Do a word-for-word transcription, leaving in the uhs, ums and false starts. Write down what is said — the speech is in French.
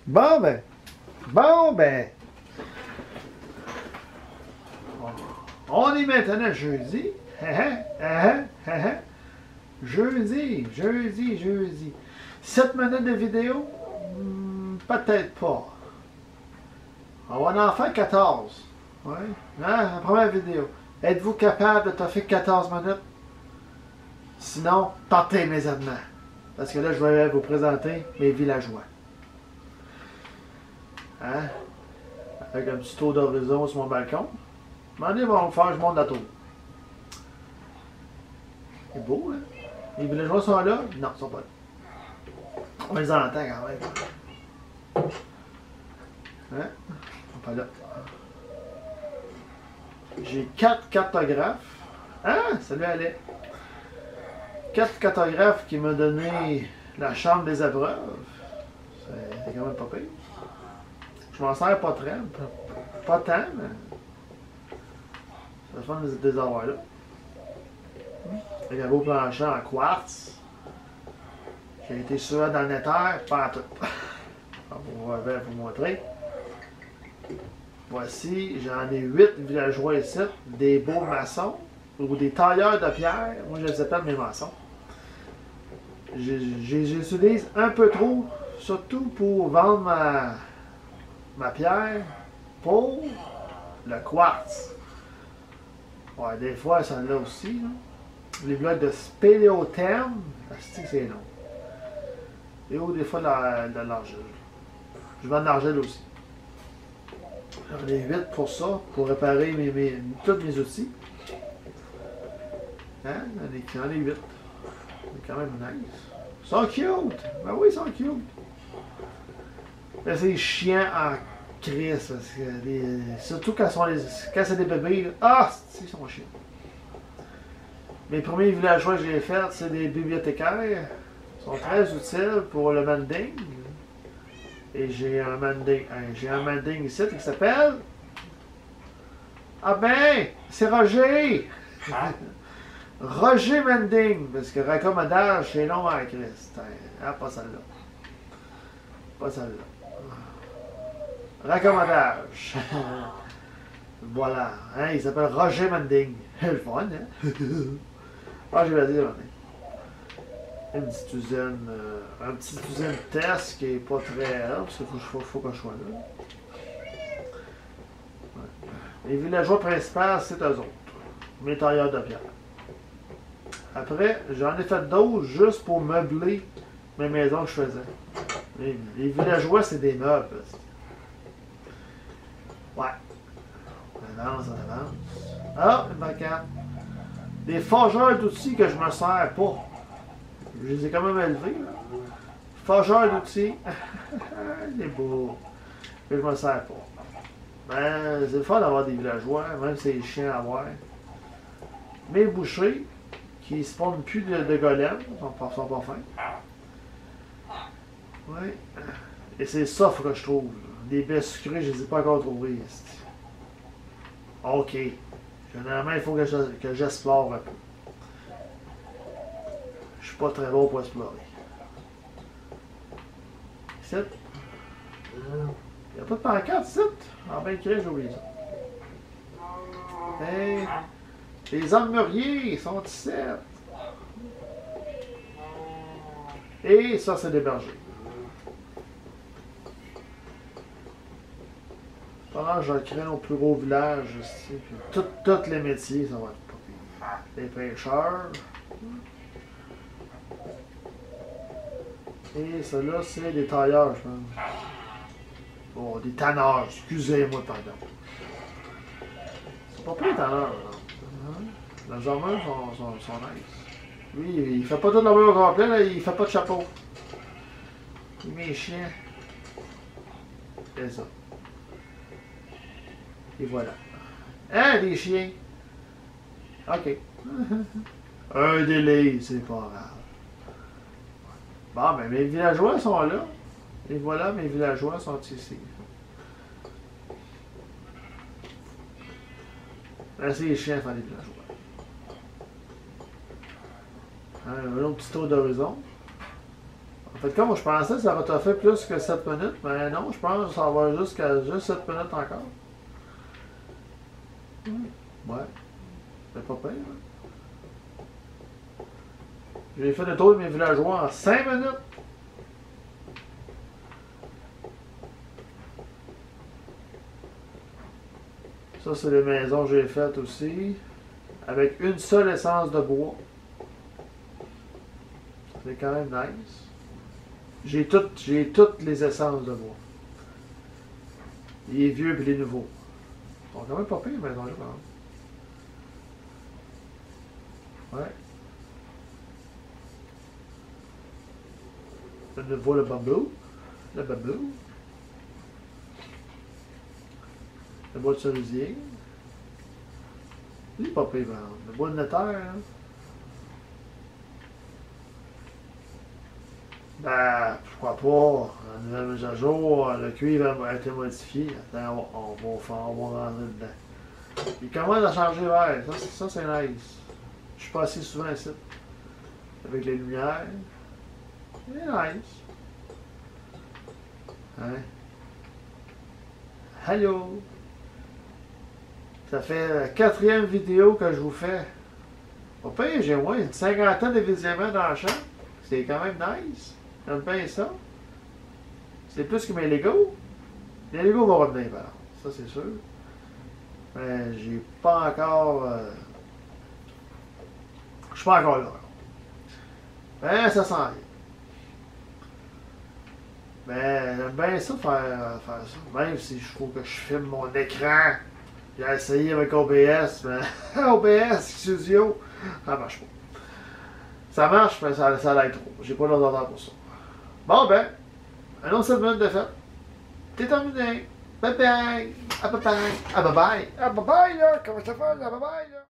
Bon ben, bon ben, on est maintenant jeudi. Hein, hein, hein, hein. Jeudi, jeudi, jeudi. sept minutes de vidéo? Hmm, peut-être pas. On va en faire quatorze. Oui. Hein, la première vidéo. Êtes-vous capable de te faire quatorze minutes? Sinon, tentez mes amants. Parce que là, je vais vous présenter mes villageois. Hein? Avec un petit tour d'horizon sur mon balcon. Demandez, ils vont me faire, je monte la tour. C'est beau, hein? Les villageois sont là? Non, ils sont pas là. On les entend quand même. Hein? Ils sont pas là. J'ai quatre cartographes. Ah, salut Alain. Quatre cartographes qui m'ont donné la chambre des épreuves. C'est quand même pas pire. Je m'en sers pas très, pas tant, mais ça fait des, des avoir là. Avec un beau plancher en quartz qui a été sué dans le nether, pas en tout. On va vous montrer. Voici, j'en ai huit villageois ici, des beaux maçons ou des tailleurs de pierre. Moi, je les appelle mes maçons. J'utilise un peu trop, surtout pour vendre ma, ma pierre pour le quartz. Ouais, des fois, ça en a aussi. Là. Les blocs de spéléotherme, c'est non. Et ou des fois, de, de l'argile. Je vends de l'argile aussi. J'en ai huit pour ça, pour réparer mes, mes, tous mes outils. Hein? J'en ai huit. C'est quand même nice. Ils sont cute! Ben oui, ils sont cute! Mais c'est chiant en crise, parce que les, surtout quand, sont les, quand c'est des bébés, là, ah, ils sont chiants. Mes premiers villageois que j'ai faits, c'est des bibliothécaires. Ils sont très utiles pour le manding. Et j'ai un manding, j'ai un manding ici qui s'appelle... Ah ben, c'est Roger! Ah. Roger Manding, parce que raccommodage, c'est long à Christ. Ah, pas celle-là. Pas celle-là. Raccommodage. Voilà. Hein, il s'appelle Roger Manding. Le fun, hein? Ah, je vais dire, on est. Une petite usine, euh, un petit usine test qui est pas très rare, parce qu'il faut, faut, faut que je sois là. Ouais. Les villageois principaux, c'est eux autres. Mes tailleurs de pierre. Après, j'en ai fait d'autres juste pour meubler mes maisons que je faisais. Les, les villageois, c'est des meubles. Ouais. On avance, on avance. Ah, une banquette. Des forgeurs d'outils que je me sers pas. Je les ai quand même élevés. Là. Forgeurs d'outils. Il est beau. Mais je me sers pas. Ben, c'est le fun d'avoir des villageois, même si c'est chiant à voir. Mes bouchers, qui ne spawnent plus de, de golems, ils sont pas, sont pas fins. Oui. Et c'est ça que je trouve. Des baies sucrées, je ne les ai pas encore trouvées. Ok. Généralement, il faut que j'explore un peu. Je suis pas très bon pour explorer. Ici. Il n'y a pas de pancarte ici. Ah ben, j'ai oublié ça. Hey. Les armuriers sont ici. Et ça, c'est des bergers. Pendant que je crée au plus gros village ici. Tous les métiers, ça va être pas pire. Les pêcheurs. Et ceux-là, c'est des tailleurs, je pense. Oh, des tanneurs. Excusez-moi, pardon. C'est pas pire, les tanneurs, là. Les armures sont, sont, sont nice. Lui, il fait pas toute l'armure au complet, là, il fait pas de chapeau. Il met les chiens. C'est ça. Et voilà. Hein, des chiens? Ok. Un délai, c'est pas grave. Bon, ben mes villageois sont là. Et voilà, mes villageois sont ici. Ben, c'est les chiens faire des villageois. Un autre petit tour d'horizon. En fait, comme je pensais que ça va te faire plus que sept minutes, mais non, je pense que ça va jusqu'à juste sept minutes encore. Ouais. C'est pas pire, hein? J'ai fait le tour de mes villageois en cinq minutes. Ça, c'est les maisons que j'ai faites aussi. Avec une seule essence de bois. C'est quand même nice. J'ai toutes, j'ai toutes les essences de bois. Les vieux et les nouveaux. Ils sont quand même pas pires, mais maisons-là, par exemple. Ouais. Le nouveau, le bambou. Le bambou. Le bois de cerisier. Il est pas pire, par exemple. Le bois de notaire, hein. Ben, pourquoi pas? La nouvelle mise à jour, le cuivre a été modifié. Attends, on, on, va, faire, on va rentrer dedans. Il commence à changer vert. Ça, ça c'est nice. Je suis pas assez souvent ici. Avec les lumières. C'est nice. Hein? Hello! Ça fait la quatrième vidéo que je vous fais. Pas pire, j'ai moins une cinquantaine de visionnements dans la chaîne. C'est quand même nice. J'aime bien ça. C'est plus que mes Legos. Les Legos vont revenir, par exemple. Ça, c'est sûr. Mais j'ai pas encore... Euh... Je suis pas encore là. Mais ça s'en vient. Mais j'aime bien ça, faire, faire ça. Même si je trouve que je filme mon écran. J'ai essayé avec O B S, mais O B S Studio, ça marche pas. Ça marche, mais ça, ça l'aide trop. J'ai pas l'ordinateur pour ça. Bon ben, un autre sept minutes de fête. T'es terminé. Bye bye. Ah bye bye. Ah bye bye. Ah bye bye là. Comment ça fait? Ah bye bye là.